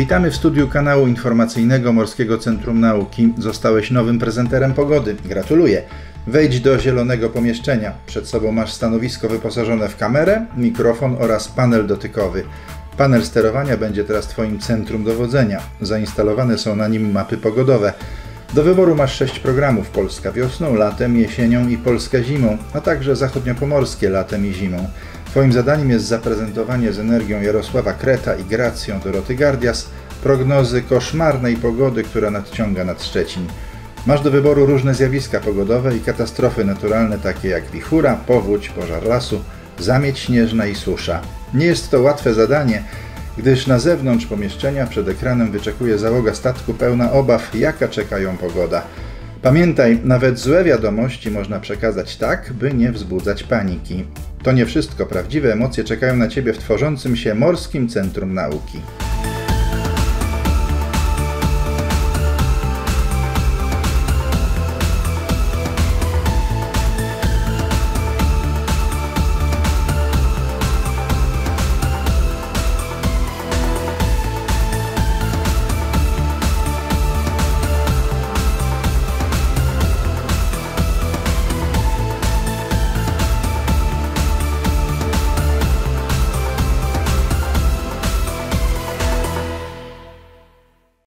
Witamy w studiu kanału informacyjnego Morskiego Centrum Nauki. Zostałeś nowym prezenterem pogody. Gratuluję! Wejdź do zielonego pomieszczenia. Przed sobą masz stanowisko wyposażone w kamerę, mikrofon oraz panel dotykowy. Panel sterowania będzie teraz Twoim centrum dowodzenia. Zainstalowane są na nim mapy pogodowe. Do wyboru masz 6 programów: Polska wiosną, latem, jesienią i Polska zimą, a także zachodniopomorskie latem i zimą. Twoim zadaniem jest zaprezentowanie z energią Jarosława Kreta i gracją Doroty Gardias prognozy koszmarnej pogody, która nadciąga nad Szczecin. Masz do wyboru różne zjawiska pogodowe i katastrofy naturalne, takie jak wichura, powódź, pożar lasu, zamieć śnieżna i susza. Nie jest to łatwe zadanie, gdyż na zewnątrz pomieszczenia przed ekranem wyczekuje załoga statku pełna obaw, jaka czeka ją pogoda. Pamiętaj, nawet złe wiadomości można przekazać tak, by nie wzbudzać paniki. To nie wszystko, prawdziwe emocje czekają na Ciebie w tworzącym się Morskim Centrum Nauki.